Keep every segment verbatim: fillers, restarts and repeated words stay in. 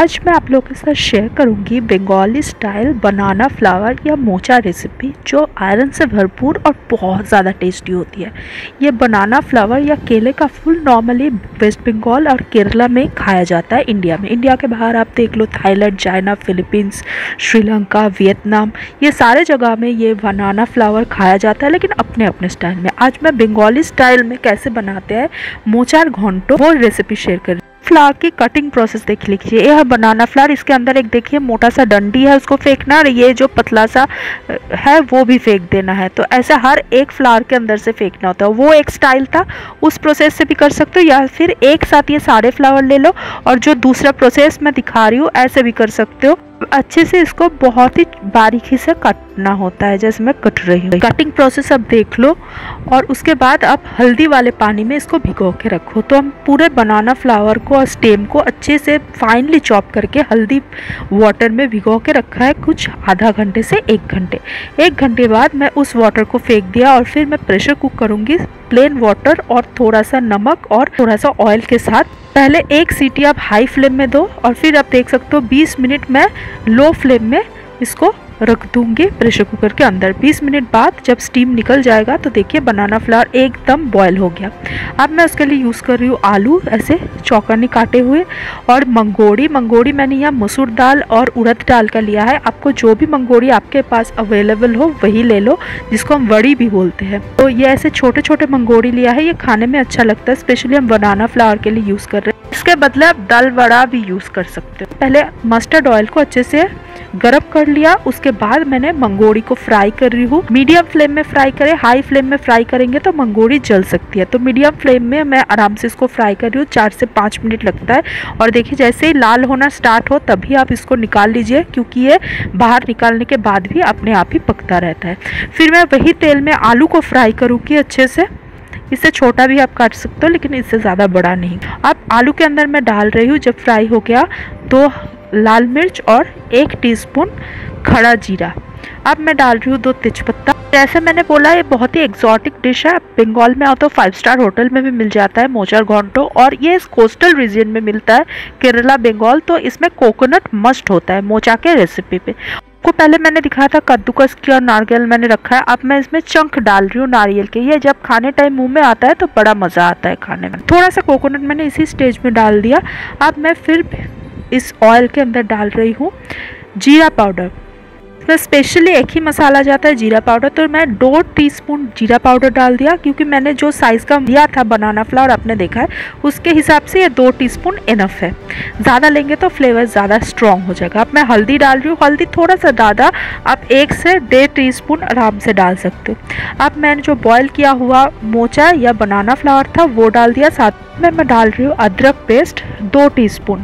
आज मैं आप लोगों के साथ शेयर करूंगी बंगाली स्टाइल बनाना फ्लावर या मोचा रेसिपी जो आयरन से भरपूर और बहुत ज़्यादा टेस्टी होती है। ये बनाना फ्लावर या केले का फूल नॉर्मली वेस्ट बंगाल और केरला में खाया जाता है। इंडिया में इंडिया के बाहर आप देख लो, Thailand, China, Philippines, Sri Lanka, Vietnam, ये सारे जगह में ये बनाना फ्लावर खाया जाता है, लेकिन अपने अपने स्टाइल में। आज मैं बंगाली स्टाइल में कैसे बनाते हैं मोचार घंटो वो रेसिपी शेयर कर रही हूँ। फ्लावर की कटिंग प्रोसेस देख लीजिए। यह बनाना फ्लावर, इसके अंदर एक देखिए मोटा सा डंडी है, उसको फेंकना, और ये जो पतला सा है वो भी फेंक देना है। तो ऐसा हर एक फ्लावर के अंदर से फेंकना होता है। वो एक स्टाइल था, उस प्रोसेस से भी कर सकते हो, या फिर एक साथ ये सारे फ्लावर ले लो और जो दूसरा प्रोसेस मैं दिखा रही हूँ ऐसे भी कर सकते हो। अच्छे से इसको बहुत ही बारीकी से काटना होता है, जैसे मैं कट रही हूँ। कटिंग प्रोसेस अब देख लो, और उसके बाद आप हल्दी वाले पानी में इसको भिगो के रखो। तो हम पूरे बनाना फ्लावर को और स्टेम को अच्छे से फाइनली चॉप करके हल्दी वाटर में भिगो के रखा है कुछ आधा घंटे से एक घंटे। एक घंटे बाद मैं उस वाटर को फेंक दिया और फिर मैं प्रेशर कुक करूँगी प्लेन वाटर और थोड़ा सा नमक और थोड़ा सा ऑयल के साथ। पहले एक सीटी आप हाई फ्लेम में दो और फिर आप देख सकते हो बीस मिनट मैं लो फ्लेम में इसको रख दूंगी प्रेशर कुकर के अंदर। बीस मिनट बाद जब स्टीम निकल जाएगा तो देखिए बनाना फ्लावर एकदम बॉयल हो गया। अब मैं उसके लिए यूज़ कर रही हूँ आलू ऐसे चौकनी काटे हुए, और मंगोड़ी मंगोड़ी मैंने यहाँ मसूर दाल और उड़द दाल का लिया है। आपको जो भी मंगोड़ी आपके पास अवेलेबल हो वही ले लो, जिसको हम वड़ी भी बोलते हैं। तो ये ऐसे छोटे छोटे मंगोड़ी लिया है, ये खाने में अच्छा लगता है, स्पेशली हम बनाना फ्लावर के लिए यूज़ कर रहे हैं। इसके बदले आप दाल वड़ा भी यूज़ कर सकते हो। पहले मस्टर्ड ऑयल को अच्छे से गरम कर लिया, उसके बाद मैंने मंगोड़ी को फ्राई कर रही हूँ। मीडियम फ्लेम में फ्राई करें, हाई फ्लेम में फ्राई करेंगे तो मंगोड़ी जल सकती है। तो मीडियम फ्लेम में मैं आराम से इसको फ्राई कर रही हूँ, चार से पाँच मिनट लगता है। और देखिए जैसे ही लाल होना स्टार्ट हो तभी आप इसको निकाल लीजिए, क्योंकि ये बाहर निकालने के बाद भी अपने आप ही पकता रहता है। फिर मैं वही तेल में आलू को फ्राई करूँगी अच्छे से। इससे छोटा भी आप काट सकते हो, लेकिन इससे ज़्यादा बड़ा नहीं। अब आलू के अंदर मैं डाल रही हूँ, जब फ्राई हो गया तो लाल मिर्च और एक टीस्पून खड़ा जीरा। अब मैं डाल रही हूँ दो तेजपत्ता। जैसे मैंने बोला ये बहुत ही एक्सॉटिक डिश है, बंगाल में आओ तो फाइव स्टार होटल में भी मिल जाता है मोचार घंटो, और ये इस कोस्टल रीजन में मिलता है, केरला, बंगाल। तो इसमें कोकोनट मस्ट होता है मोचा के रेसिपी पे। को पहले मैंने दिखाया था कद्दूकस की और नारियल मैंने रखा है। अब मैं इसमें चंक डाल रही हूँ नारियल के। ये जब खाने टाइम मुंह में आता है तो बड़ा मज़ा आता है खाने में। थोड़ा सा कोकोनट मैंने इसी स्टेज में डाल दिया। अब मैं फिर इस ऑयल के अंदर डाल रही हूँ जीरा पाउडर। इसमें स्पेशली एक ही मसाला जाता है, जीरा पाउडर। तो मैं दो टीस्पून जीरा पाउडर डाल दिया, क्योंकि मैंने जो साइज़ का लिया था बनाना फ्लावर आपने देखा है, उसके हिसाब से ये दो टीस्पून इनफ है। ज़्यादा लेंगे तो फ्लेवर ज़्यादा स्ट्रॉन्ग हो जाएगा। अब मैं हल्दी डाल रही हूँ, हल्दी थोड़ा सा ज़्यादा, आप एक से डेढ़ टी स्पून आराम से डाल सकते हो। अब मैंने जो बॉयल किया हुआ मोचा या बनाना फ्लावर था वो डाल दिया। साथ में मैं डाल रही हूँ अदरक पेस्ट दो टी स्पून।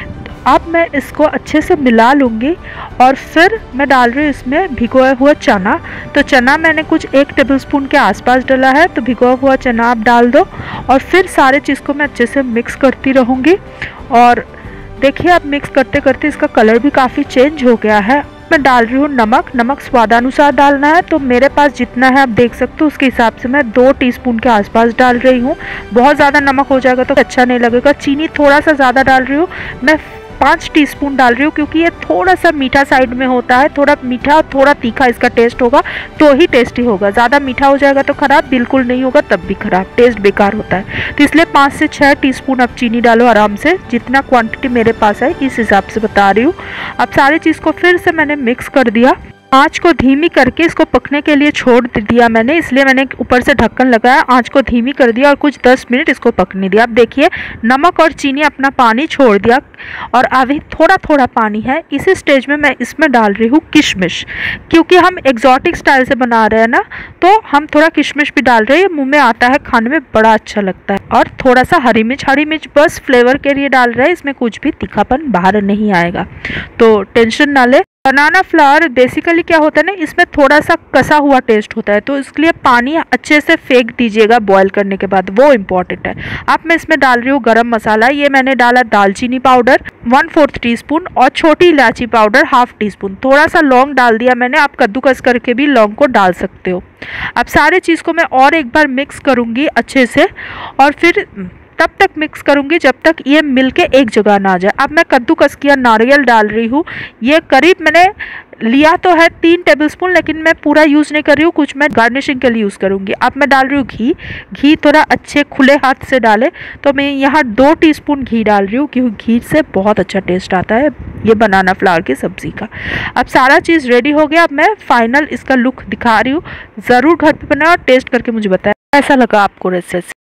अब मैं इसको अच्छे से मिला लूँगी और फिर मैं डाल रही हूँ इसमें भिगोया हुआ चना। तो चना मैंने कुछ एक टेबलस्पून के आसपास डाला है, तो भिगोया हुआ चना आप डाल दो, और फिर सारे चीज़ को मैं अच्छे से मिक्स करती रहूँगी। और देखिए आप मिक्स करते करते इसका कलर भी काफ़ी चेंज हो गया है। मैं डाल रही हूँ नमक। नमक स्वादानुसार डालना है, तो मेरे पास जितना है आप देख सकते हो उसके हिसाब से मैं दो टीस्पून के आसपास डाल रही हूँ। बहुत ज़्यादा नमक हो जाएगा तो अच्छा नहीं लगेगा। चीनी थोड़ा सा ज़्यादा डाल रही हूँ मैं, पाँच टीस्पून डाल रही हूँ, क्योंकि ये थोड़ा सा मीठा साइड में होता है। थोड़ा मीठा और थोड़ा तीखा इसका टेस्ट होगा तो ही टेस्टी होगा। ज़्यादा मीठा हो जाएगा तो ख़राब, बिल्कुल नहीं होगा तब भी ख़राब, टेस्ट बेकार होता है। तो इसलिए पाँच से छः टीस्पून आप चीनी डालो आराम से, जितना क्वांटिटी मेरे पास है इस हिसाब से बता रही हूँ। अब सारी चीज़ को फिर से मैंने मिक्स कर दिया। आँच को धीमी करके इसको पकने के लिए छोड़ दिया मैंने, इसलिए मैंने ऊपर से ढक्कन लगाया, आँच को धीमी कर दिया और कुछ दस मिनट इसको पकने दिया। अब देखिए नमक और चीनी अपना पानी छोड़ दिया और अभी थोड़ा थोड़ा पानी है। इसी स्टेज में मैं इसमें डाल रही हूँ किशमिश, क्योंकि हम एग्जॉटिक स्टाइल से बना रहे हैं ना, तो हम थोड़ा किशमिश भी डाल रहे हैं। मुँह में आता है, खाने में बड़ा अच्छा लगता है। और थोड़ा सा हरी मिर्च, हरी मिर्च बस फ्लेवर के लिए डाल रहे हैं, इसमें कुछ भी तीखापन बाहर नहीं आएगा, तो टेंशन ना ले। बनाना फ्लावर बेसिकली क्या होता है ना, इसमें थोड़ा सा कसा हुआ टेस्ट होता है, तो इसके लिए पानी अच्छे से फेंक दीजिएगा बॉईल करने के बाद, वो इम्पॉर्टेंट है। अब मैं इसमें डाल रही हूँ गरम मसाला। ये मैंने डाला दालचीनी powder one fourth teaspoon और छोटी इलायची पाउडर हाफ टी स्पून। थोड़ा सा लौंग डाल दिया मैंने, आप कद्दूकस करके भी लौंग को डाल सकते हो। अब सारे चीज़ को मैं और एक बार मिक्स करूँगी अच्छे से, और फिर तब तक मिक्स करूँगी जब तक ये मिलके एक जगह ना आ जाए। अब मैं कद्दूकस किया नारियल डाल रही हूँ। ये करीब मैंने लिया तो है तीन टेबलस्पून, लेकिन मैं पूरा यूज़ नहीं कर रही हूँ, कुछ मैं गार्निशिंग के लिए यूज़ करूँगी। अब मैं डाल रही हूँ घी। घी थोड़ा अच्छे खुले हाथ से डालें, तो मैं यहाँ दो टीस्पून घी डाल रही हूँ, क्योंकि घी से बहुत अच्छा टेस्ट आता है ये बनाना फ्लावर की सब्ज़ी का। अब सारा चीज़ रेडी हो गया। अब मैं फाइनल इसका लुक दिखा रही हूँ। ज़रूर घर पर बनाओ, टेस्ट करके मुझे बताएं कैसा लगा आपको रेसिपी।